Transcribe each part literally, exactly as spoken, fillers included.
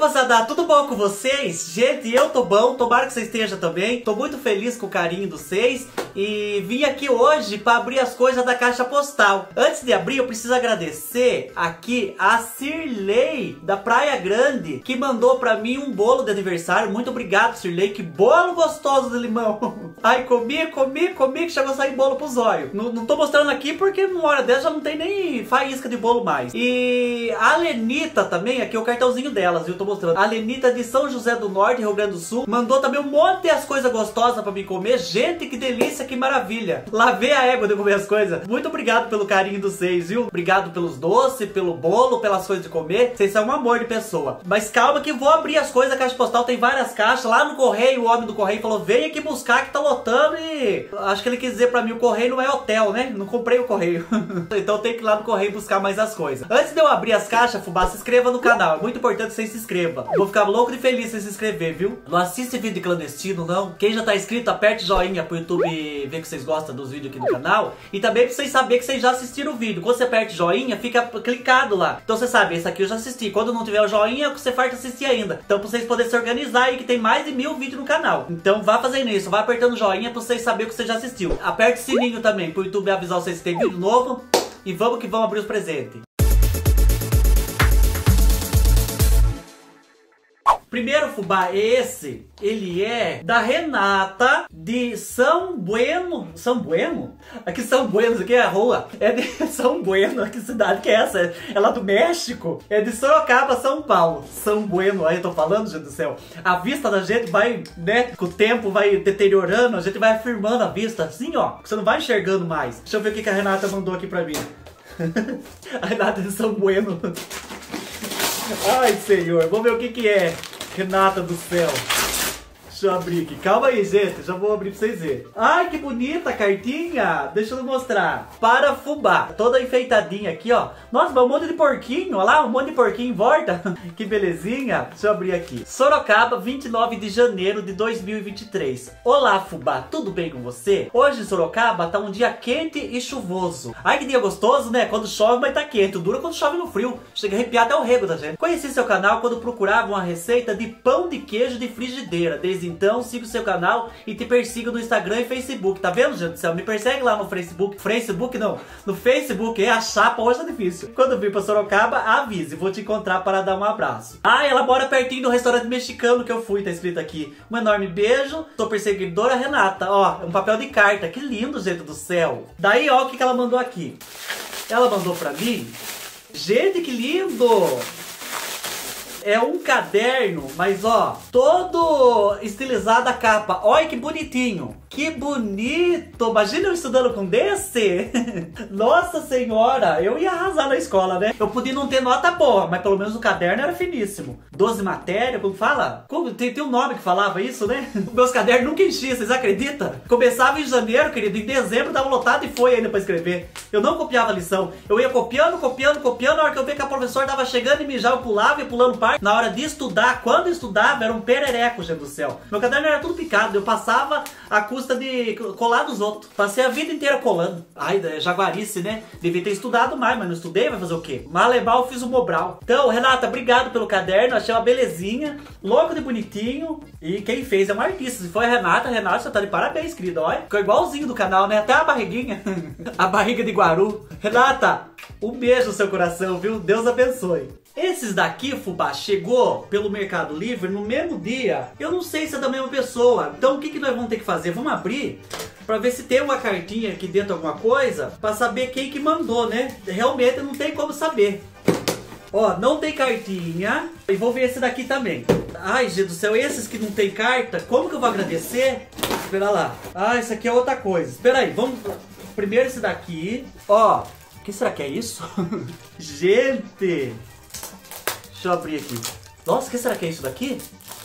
moçada, tudo bom com vocês? Gente, eu tô bom, tomara que você esteja também. Tô muito feliz com o carinho dos seis e vim aqui hoje para abrir as coisas da caixa postal. Antes de abrir, eu preciso agradecer aqui a Cirlei da Praia Grande, que mandou pra mim um bolo de aniversário. Muito obrigado, Cirlei, que bolo gostoso de limão. Ai, comi, comi, comi, que chegou a sair bolo pro zóio. Não, não tô mostrando aqui porque numa hora dessa já não tem nem faísca de bolo mais. E a Lenita também, aqui é o cartãozinho delas, viu? Tô mostrando. A Lenita de São José do Norte, Rio Grande do Sul, mandou também um monte de as coisas gostosas pra me comer. Gente, que delícia, que maravilha. Lavei a égua de comer as coisas. Muito obrigado pelo carinho dos seis, viu? Obrigado pelos doces, pelo bolo, pelas coisas de comer. Vocês são um amor de pessoa. Mas calma que vou abrir as coisas. A caixa postal tem várias caixas. Lá no correio, o homem do correio falou, vem aqui buscar que tá lotando. E acho que ele quis dizer pra mim, o correio não é hotel, né? Não comprei o correio. Então tem que ir lá no correio buscar mais as coisas. Antes de eu abrir as caixas, fubá, se inscreva no canal. É muito importante que você se inscreva. Vou ficar louco de feliz se você se inscrever, viu? Não assiste vídeo de clandestino, não. Quem já tá inscrito, aperte joinha pro YouTube ver que vocês gostam dos vídeos aqui do canal. E também pra vocês saberem que vocês já assistiram o vídeo. Quando você aperte joinha, fica clicado lá. Então você sabe, esse aqui eu já assisti. Quando não tiver o joinha, você farta assistir ainda. Então pra vocês poderem se organizar aí, que tem mais de mil vídeos no canal. Então vá fazendo isso, vá apertando joinha pra vocês saberem que você já assistiu. Aperte o sininho também pro YouTube avisar vocês que tem vídeo novo. E vamos que vamos abrir os presentes. Primeiro fubá, esse, ele é da Renata de São Bueno. São Bueno? Aqui São Bueno, isso aqui é a rua. É de São Bueno, que cidade que é essa? É lá do México? É de Sorocaba, São Paulo. São Bueno, aí eu tô falando, gente do céu. A vista da gente vai, né, com o tempo vai deteriorando, a gente vai afirmando a vista, assim, ó. Você não vai enxergando mais. Deixa eu ver o que a Renata mandou aqui pra mim. A Renata de São Bueno. Ai, senhor, vamos ver o que que é. Renata do céu. Deixa eu abrir aqui. Calma aí, gente. Já vou abrir pra vocês verem. Ai, que bonita a cartinha. Deixa eu mostrar. Para fubá. Toda enfeitadinha aqui, ó. Nossa, mas um monte de porquinho. Olha lá, um monte de porquinho em volta. Que belezinha. Deixa eu abrir aqui. Sorocaba, vinte e nove de janeiro de dois mil e vinte e três. Olá, fubá. Tudo bem com você? Hoje em Sorocaba tá um dia quente e chuvoso. Ai, que dia gostoso, né? Quando chove, mas tá quente. O duro é quando chove no frio. Chega a arrepiar até o rego da gente. Conheci seu canal quando procurava uma receita de pão de queijo de frigideira. Desde então, siga o seu canal e te persiga no Instagram e Facebook. Tá vendo, gente do céu? Me persegue lá no Facebook. Facebook não. No Facebook, é a chapa, hoje é difícil. Quando vir pra Sorocaba, avise. Vou te encontrar para dar um abraço. Ah, ela mora pertinho do restaurante mexicano que eu fui. Tá escrito aqui. Um enorme beijo. Sou perseguidora Renata. Ó, um papel de carta. Que lindo, gente do céu. Daí, ó, o que que ela mandou aqui. Ela mandou pra mim. Gente, que lindo! É um caderno, mas ó, todo estilizado a capa. Olha que bonitinho. Que bonito. Imagina eu estudando com desse. Nossa senhora, eu ia arrasar na escola, né? Eu podia não ter nota boa, mas pelo menos o caderno era finíssimo. doze matérias, como fala? Como, tem, tem um nome que falava isso, né? Meus cadernos nunca enchiam, vocês acreditam? Começava em janeiro, querido, em dezembro dava lotado e foi ainda pra escrever. Eu não copiava a lição. Eu ia copiando, copiando, copiando. Na hora que eu vi que a professora tava chegando e mijava, eu pulava e pulando parte. Na hora de estudar, quando eu estudava, era um perereco, gente do céu. Meu caderno era tudo picado. Eu passava a custa de colar dos outros. Passei a vida inteira colando. Ai, jaguarice, né? Devia ter estudado mais, mas não estudei, vai fazer o quê? Malebal, fiz o Mobral. Então, Renata, obrigado pelo caderno. Achei uma belezinha. Louco de bonitinho. E quem fez é uma artista. Se foi a Renata, a Renata, você tá de parabéns, querida. Olha, ficou igualzinho do canal, né? Até a barriguinha. A barriga de Guaru. Renata, um beijo no seu coração, viu? Deus abençoe. Esses daqui, fubá, chegou pelo Mercado Livre no mesmo dia. Eu não sei se é da mesma pessoa. Então o que, que nós vamos ter que fazer? Vamos abrir pra ver se tem uma cartinha aqui dentro, alguma coisa, pra saber quem que mandou, né? Realmente não tem como saber. Ó, não tem cartinha. E vou ver esse daqui também. Ai, gente do céu, esses que não tem carta, como que eu vou agradecer? Espera lá. Ah, isso aqui é outra coisa. Espera aí, vamos... Primeiro esse daqui. Ó, o que será que é isso? Gente... Deixa eu abrir aqui. Nossa, o que será que é isso daqui?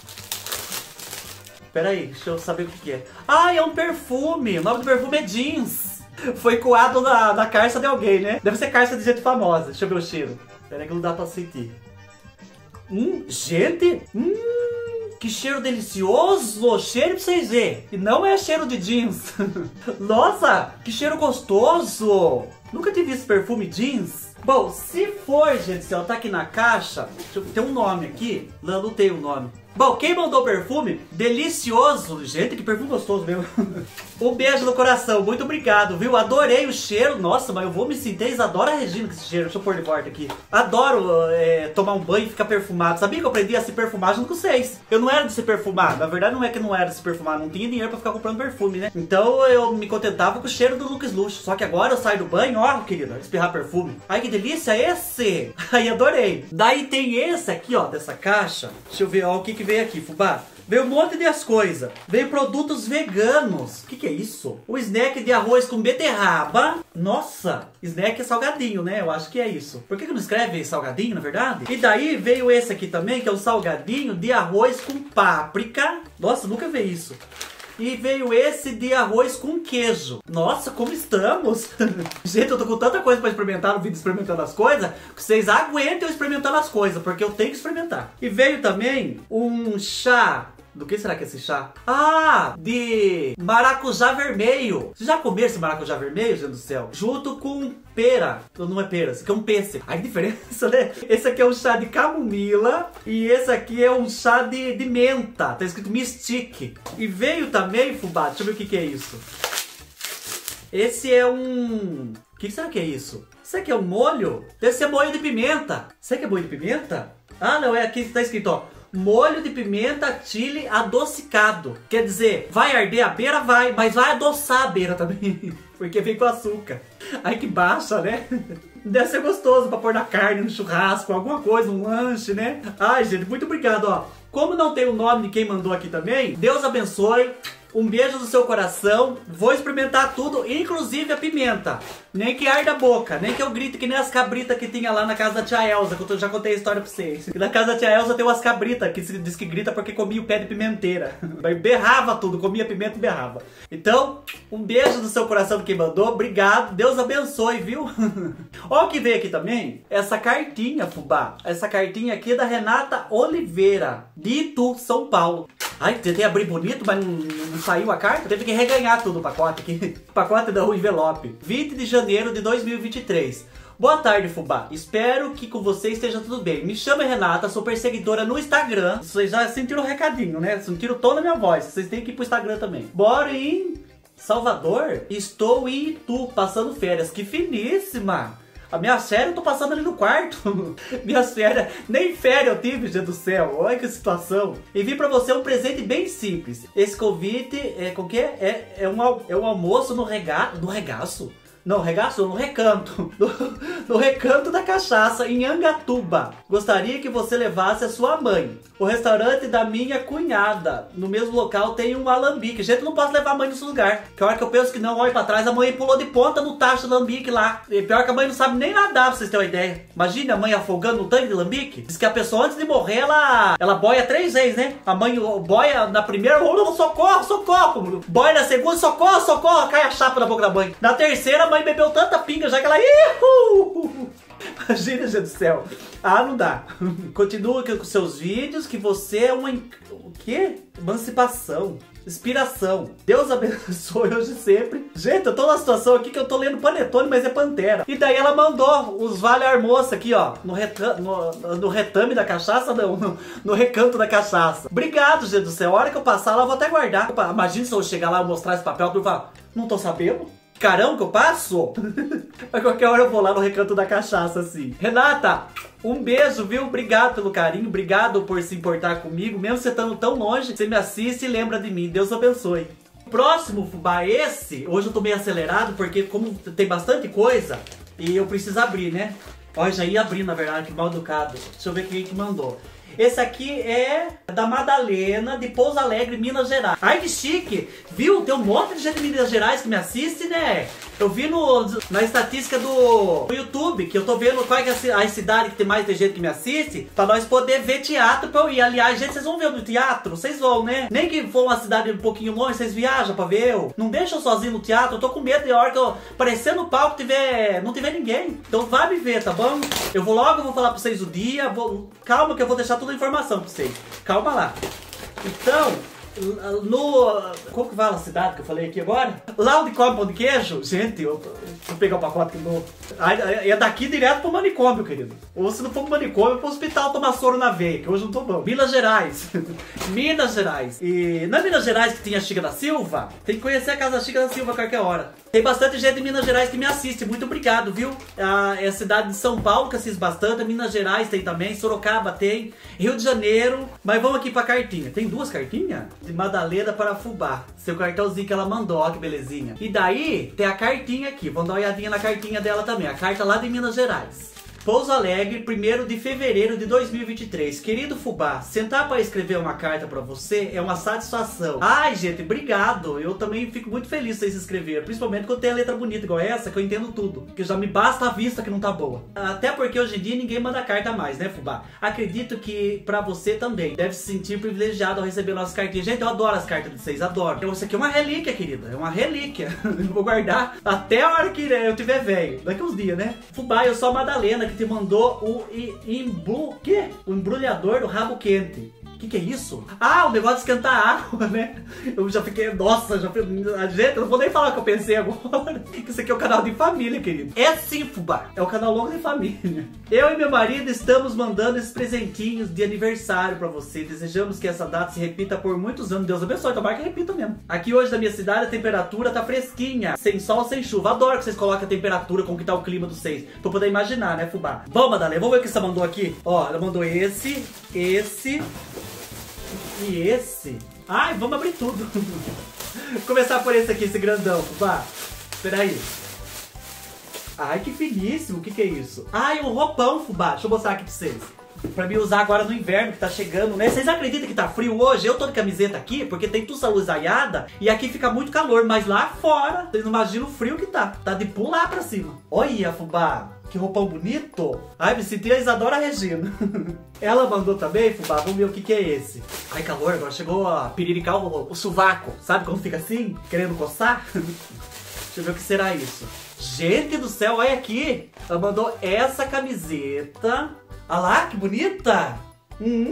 Pera aí, deixa eu saber o que que é. Ah, é um perfume. O nome do perfume é Jeans. Foi coado na, na carça de alguém, né? Deve ser carça de gente famosa. Deixa eu ver o cheiro. Pera aí que não dá pra sentir. Hum, gente. Hum, que cheiro delicioso. Cheiro pra vocês verem. E não é cheiro de jeans. Nossa, que cheiro gostoso. Nunca tinha visto perfume Jeans. Bom, se for, gente, se ela tá aqui na caixa, deixa eu ter um nome aqui. Não, não tem um nome. Bom, quem mandou o perfume? Delicioso. Gente, que perfume gostoso mesmo. Um beijo no coração. Muito obrigado, viu? Adorei o cheiro. Nossa, mas eu vou me sentir Isadora Regina com esse cheiro. Deixa eu pôr de volta aqui. Adoro é, tomar um banho e ficar perfumado. Sabia que eu aprendi a se perfumar junto com vocês? Eu não era de se perfumar. Na verdade, não é que não era de se perfumar. Não tinha dinheiro pra ficar comprando perfume, né? Então eu me contentava com o cheiro do Lucas Luxo. Só que agora eu saio do banho, ó, querida, espirrar perfume. Ai, que delícia esse! Ai, adorei. Daí tem esse aqui, ó, dessa caixa. Deixa eu ver, ó, o que que veio aqui, fubá. Veio um monte de as coisas. Veio produtos veganos. O que que é isso? O snack de arroz com beterraba. Nossa, snack é salgadinho, né? Eu acho que é isso. Por que que não escreve salgadinho, na verdade? E daí veio esse aqui também, que é um salgadinho de arroz com páprica. Nossa, nunca vi isso. E veio esse de arroz com queijo. Nossa, como estamos! Gente, eu tô com tanta coisa pra experimentar no vídeo experimentando as coisas, que vocês aguentem eu experimentando as coisas, porque eu tenho que experimentar. E veio também um chá. Do que será que é esse chá? Ah, de maracujá vermelho. Vocês já comeram esse maracujá vermelho, gente do céu? Junto com pera. Não é pera, esse aqui é um pêssego. Ai, que diferença, né? Esse aqui é um chá de camomila e esse aqui é um chá de, de menta. Tá escrito Mystique. E veio também, fubá, deixa eu ver o que que é isso. Esse é um... O que será que é isso? Isso aqui é um molho? Deve ser molho de pimenta. Será que é molho de pimenta? Ah, não, é aqui que tá escrito, ó. Molho de pimenta chile adocicado. Quer dizer, vai arder a beira? Vai, mas vai adoçar a beira também. Porque vem com açúcar. Ai, que baixa, né? Deve ser gostoso pra pôr na carne, no churrasco, alguma coisa, um lanche, né? Ai, gente, muito obrigado, ó. Como não tem o nome de quem mandou aqui também, Deus abençoe. Um beijo no seu coração. Vou experimentar tudo, inclusive a pimenta. Nem que arda a boca, nem que eu grite que nem as cabritas que tinha lá na casa da tia Elza, que eu já contei a história pra vocês. E na casa da tia Elza tem umas cabritas que diz que grita porque comia o pé de pimenteira. Berrava tudo, comia pimenta e berrava. Então, um beijo no seu coração de quem mandou. Obrigado, Deus abençoe, viu? Ó o que veio aqui também, essa cartinha, fubá. Essa cartinha aqui é da Renata Oliveira, de Itu, São Paulo. Ai, tentei abrir bonito, mas não, não saiu a carta. Teve que reganhar tudo o pacote aqui. O pacote não, o envelope. vinte de janeiro de dois mil e vinte e três. Boa tarde, fubá. Espero que com você esteja tudo bem. Me chamo Renata, sou perseguidora no Instagram. Vocês já sentiram o recadinho, né? Sentiram o tom da minha voz. Vocês têm que ir pro Instagram também. Bora em Salvador. Estou em Itu, passando férias. Que finíssima! A minha férias eu tô passando ali no quarto. Minhas férias, nem férias eu tive, gente do céu. Olha que situação. E vim pra você um presente bem simples. Esse convite é com que é, é, um, é um almoço no, rega, no regaço. Não, regaço, no recanto. No, no recanto da cachaça, em Angatuba. Gostaria que você levasse a sua mãe. O restaurante da minha cunhada. No mesmo local tem um alambique. Gente, não posso levar a mãe nesse lugar. Que a hora que eu penso que não, olha pra trás, a mãe pulou de ponta no tacho do alambique lá. E pior que a mãe não sabe nem nadar, pra vocês terem uma ideia. Imagina a mãe afogando no tanque de alambique. Diz que a pessoa antes de morrer, ela, ela boia três vezes, né? A mãe boia na primeira, oh, socorro, socorro. Boia na segunda, socorro, socorro. Cai a chapa na boca da mãe. Na terceira, a mãe bebeu tanta pinga já que ela... Ihu! Imagina, gente do céu. Ah, não dá. Continua com seus vídeos, que você é uma... O quê? Emancipação. Inspiração. Deus abençoe hoje e sempre. Gente, eu tô numa situação aqui que eu tô lendo Panetone, mas é Pantera. E daí ela mandou os Vale Armoça aqui, ó. No, reta no, no retame da cachaça, não. No, no recanto da cachaça. Obrigado, gente do céu. A hora que eu passar lá, eu vou até guardar. Imagina se eu chegar lá e mostrar esse papel e falar, não tô sabendo. Carão que eu passo? A qualquer hora eu vou lá no recanto da cachaça, assim. Renata, um beijo, viu? Obrigado pelo carinho, obrigado por se importar comigo. Mesmo você estando tão longe, você me assiste e lembra de mim. Deus abençoe. Próximo fubá, esse, hoje eu tô meio acelerado, porque como tem bastante coisa, e eu preciso abrir, né? Ó, já ia abrir, na verdade, que mal educado. Deixa eu ver quem que mandou. Esse aqui é da Madalena, de Pouso Alegre, Minas Gerais. Ai, que chique! Viu? Tem um monte de gente de Minas Gerais que me assiste, né? Eu vi no, na estatística do, do YouTube, que eu tô vendo qual é a, a cidade que tem mais de gente que me assiste, pra nós poder ver teatro pra eu ir. Aliás, gente, vocês vão ver no teatro? Vocês vão, né? Nem que for uma cidade um pouquinho longe, vocês viajam pra ver eu. Não deixa eu sozinho no teatro, eu tô com medo de a hora que eu aparecer no palco tiver, não tiver ninguém. Então vai me ver, tá bom? Eu vou logo, eu vou falar pra vocês o dia, vou, calma que eu vou deixar toda a informação pra vocês. Calma lá. Então, no... Como que fala a cidade que eu falei aqui agora? Lá onde come pão de queijo. Gente, eu tô, vou pegar o pacote de novo. É daqui direto pro manicômio, querido. Ou se não for pro manicômio, pro hospital tomar soro na veia, que hoje não tô bom. Minas Gerais. Minas Gerais. E na Minas Gerais que tinha a Chica da Silva, tem que conhecer a casa da Chica da Silva a qualquer hora. Tem bastante gente de Minas Gerais que me assiste. Muito obrigado, viu? Ah, é a cidade de São Paulo que assiste bastante. Minas Gerais tem também. Sorocaba tem. Rio de Janeiro. Mas vamos aqui pra cartinha. Tem duas cartinhas? De Madalena para Fubá. Seu cartãozinho que ela mandou. Ó que belezinha. E daí tem a cartinha aqui. Vamos dar uma olhadinha na cartinha dela também. A carta lá de Minas Gerais. Pouso Alegre, primeiro de fevereiro de dois mil e vinte e três. Querido Fubá, sentar para escrever uma carta para você é uma satisfação. Ai, gente, obrigado. Eu também fico muito feliz de vocês se inscreverem. Principalmente quando tem a letra bonita igual essa, que eu entendo tudo. Que já me basta a vista que não tá boa. Até porque hoje em dia ninguém manda carta mais, né, Fubá? Acredito que para você também deve se sentir privilegiado ao receber nossas cartinhas. Gente, eu adoro as cartas de vocês, adoro. Então, isso aqui é uma relíquia, querida. É uma relíquia. Eu vou guardar até a hora que eu tiver velho. Daqui uns dias, né? Fubá, eu sou a Madalena, que te mandou o embru... que? O embrulhador do rabo quente. O que, que é isso? Ah, o negócio de esquentar água, né? Eu já fiquei, nossa, já fiquei... Gente, eu não vou nem falar o que eu pensei agora. Que isso aqui é o canal de família, querido. É sim, Fubá. É o canal longo de família. Eu e meu marido estamos mandando esses presentinhos de aniversário pra você. Desejamos que essa data se repita por muitos anos. Deus abençoe, tomara que repita mesmo. Aqui hoje na minha cidade a temperatura tá fresquinha. Sem sol, sem chuva. Adoro que vocês coloquem a temperatura, como que tá o clima dos seis. Pra poder imaginar, né, Fubá? Vamos, Madalena, vamos ver o que você mandou aqui. Ó, ela mandou esse, esse... E esse? Ai, vamos abrir tudo. Começar por esse aqui, esse grandão, Fubá. Espera aí. Ai, que finíssimo. O que que é isso? Ai, um roupão, Fubá. Deixa eu mostrar aqui pra vocês. Pra mim usar agora no inverno, que tá chegando, né? Vocês acreditam que tá frio hoje? Eu tô de camiseta aqui, porque tem tudo essa luz aiada. E aqui fica muito calor, mas lá fora, vocês não imaginam o frio que tá. Tá de pular pra cima. Olha, Fubá. Que roupão bonito. Ai, me senti a Isadora Regina. Ela mandou também, Fubá, vamos ver o que que é esse. Ai, calor, agora chegou a piriricar o, o sovaco. Sabe como fica assim? Querendo coçar? Deixa eu ver o que será isso. Gente do céu, olha aqui. Ela mandou essa camiseta. Olha lá, que bonita. Hum,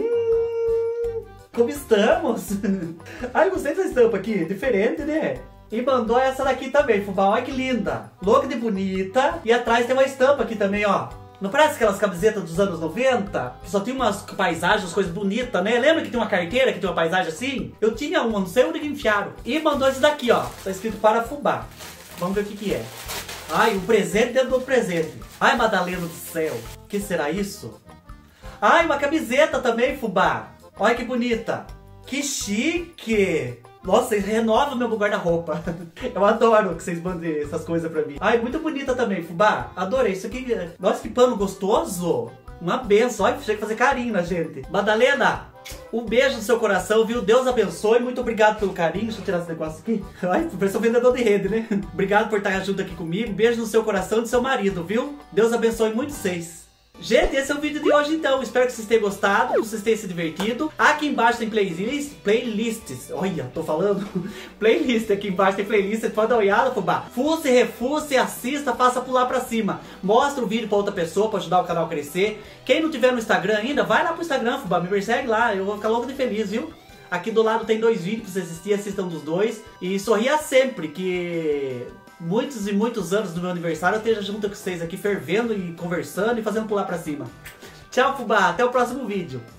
como estamos? Ai, gostei dessa estampa aqui, diferente, né? E mandou essa daqui também, Fubá, olha que linda. Louca de bonita. E atrás tem uma estampa aqui também, ó. Não parece aquelas camisetas dos anos noventa? Que só tem umas paisagens, coisas bonitas, né? Lembra que tem uma carteira que tem uma paisagem assim? Eu tinha uma, não sei onde que enfiaram. E mandou esse daqui, ó. Tá escrito para Fubá. Vamos ver o que que é. Ai, um presente dentro do presente. Ai, Madalena do céu. O que será isso? Ai, uma camiseta também, Fubá. Olha que bonita. Que chique. Nossa, renova meu guarda-roupa. Eu adoro que vocês mandem essas coisas pra mim. Ai, muito bonita também, Fubá. Adorei isso aqui. Nossa, que pano gostoso. Uma benção. Olha, chega a fazer carinho na gente. Madalena, um beijo no seu coração, viu? Deus abençoe. Muito obrigado pelo carinho. Deixa eu tirar esse negócio aqui. Ai, parece um vendedor de rede, né? Obrigado por estar junto aqui comigo. Beijo no seu coração e do seu marido, viu? Deus abençoe muito vocês. Gente, esse é o vídeo de hoje então. Espero que vocês tenham gostado, que vocês tenham se divertido. Aqui embaixo tem playlist, playlists. Olha, tô falando. Playlist, aqui embaixo tem playlist. Você pode dar uma olhada, Fubá. Fuce, refuce, assista, faça pular pra cima. Mostra o vídeo pra outra pessoa, pra ajudar o canal a crescer. Quem não tiver no Instagram ainda, vai lá pro Instagram, Fubá. Me persegue lá, eu vou ficar louco de feliz, viu? Aqui do lado tem dois vídeos pra você assistir, assistam dos dois. E sorria sempre, que muitos e muitos anos do meu aniversário eu esteja junto com vocês aqui, fervendo e conversando e fazendo pular pra cima. Tchau, Fubá, até o próximo vídeo.